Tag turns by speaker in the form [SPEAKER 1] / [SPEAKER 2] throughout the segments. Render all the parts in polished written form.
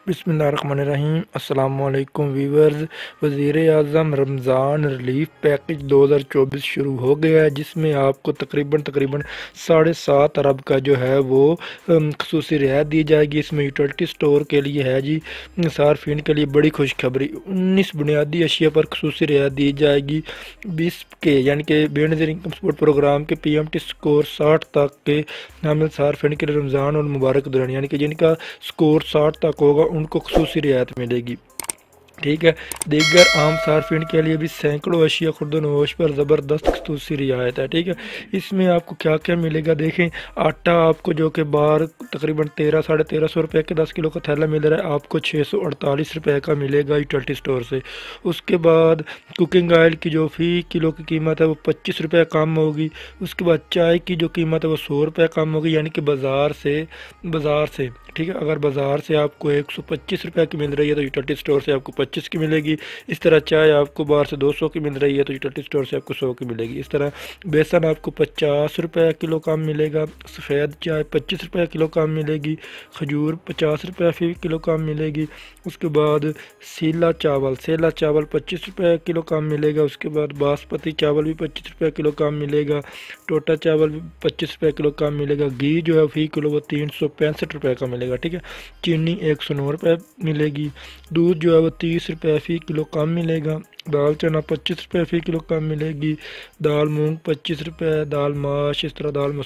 [SPEAKER 1] بسم اللہ الرحمن الرحیم۔ السلام علیکم ویورز۔ وزیر اعظم رمضان ریلیف پیکج 2024 شروع ہو گیا ہے، جس میں آپ کو تقریباً 7.5 ارب کا جو ہے وہ خصوصی رعایت دی جائے گی۔ اس میں یوٹیلٹی سٹور کے لیے ہے جی صارفین کے لیے بڑی خوشخبری، 19 بنیادی اشیاء پر خصوصی رعایت دی جائے گی۔ 20 کے یعنی کہ Benazir income support programme کے PMT سکور 60 تک کے حامل صارفین کے لیے رمضان اور مبارک دوران یعنی کہ جن کا سکور 60 تک ہوگا ان کو خصوصی رعایت ملے گی، ٹھیک ہے۔ دیگر عام صارفین کے لیے بھی سینکڑوں اشیاء خرد و نوش پر زبردست خصوصی رعایت ہے، ٹھیک ہے۔ اس میں آپ کو کیا کیا ملے گا دیکھیں۔ آٹا آپ کو جو کہ باہر تقریباً 1300 روپے کے 10 کلو کا تھیلا مل رہا ہے، آپ کو 648 روپے کا ملے گا یوٹیلٹی سٹور سے۔ اس کے بعد کوکنگ آئل کی جو فی کلو کی قیمت ہے وہ 25 روپے کم ہوگی۔ اس کے بعد چائے کی جو قیمت ہے وہ 100 روپے کم ہوگی، یعنی کہ بازار سے ٹھیک ہے۔ اگر بازار سے آپ کو 125 روپے کی مل رہی ہے تو یوٹیلٹی سٹور سے آپ کو 25 کی ملے گی۔ اس طرح چائے آپ کو باہر سے 200 کی مل رہی ہے تو یوٹیلٹی سٹور سے آپ کو 100 کی ملے گی۔ اس طرح بیسن آپ کو 50 روپے کلو کم ملے گا، سفید چائے 25 روپے کلو کم ملے گی، کھجور 50 روپے فی کلو کم ملے گی۔ اس کے بعد سیلا چاول 25 روپے کلو کم ملے گا۔ اس کے بعد باسمتی چاول بھی 25 روپے کلو کم ملے گا، ٹوٹا چاول بھی 25 روپے کلو کم ملے گا۔ گھی جو ہے فی کلو وہ 365 روپے کا ملے گا، ٹھیک ہے۔ چینی 109 روپے ملے گی۔ دودھ جو ہے وہ 30 روپے فی کلو کم ملے گا۔ دال چنا 25 روپے فی کلو کم ملے گی۔ دال مونگ 25 روپے، دال ماش، اس طرح دال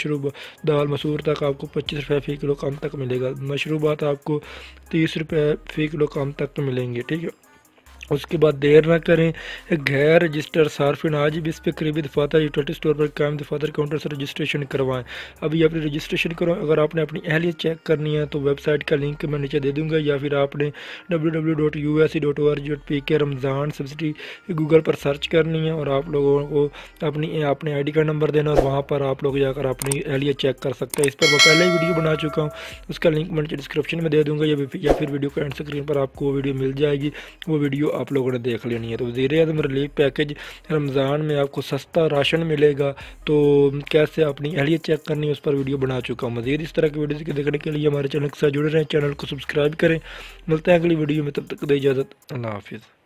[SPEAKER 1] مسور تک آپ کو 25 روپے فی کلو کم تک ملے گا۔ مشروبات آپ کو 30 روپے فی کلو کم تک ملیں گے، ٹھیک ہے۔ اس کے بعد دیر نہ کریں، غیر رجسٹر صارفین آج بھی اس پہ قریبی دفاتر یوٹیلٹی سٹور پر قائم دفاتر کاؤنٹر سے رجسٹریشن کروائیں۔ ابھی اپنی رجسٹریشن کرو۔ اگر آپ نے اپنی اہلیت چیک کرنی ہے تو ویب سائٹ کا لنک میں نیچے دے دوں گا، یا پھر آپ نے www.use.org.pk رمضان سبسڈی گوگل پر سرچ کرنی ہے، اور آپ لوگوں کو اپنے ID کارڈ نمبر دینا، اور وہاں پر آپ لوگ جا کر اپنی اہلیت چیک کر سکتے ہیں۔ اس پر میں پہلے ہی ویڈیو بنا چکا ہوں، اس کا لنک میں نیچے ڈسکرپشن میں دے دوں گا، یا پھر ویڈیو کا اینڈ اسکرین پر آپ کو وہ ویڈیو مل جائے گی، وہ ویڈیو آپ لوگوں نے دیکھ لینی ہے۔ تو وزیر اعظم ریلیف پیکج رمضان میں آپ کو سستا راشن ملے گا، تو کیسے اپنی اہلیت چیک کرنی ہے اس پر ویڈیو بنا چکا ہوں۔ مزید اس طرح کی ویڈیوز کے دیکھنے کے لیے ہمارے چینل کے ساتھ جڑے رہیں، چینل کو سبسکرائب کریں۔ ملتے ہیں اگلی ویڈیو میں، تب تک دے اجازت، اللہ حافظ۔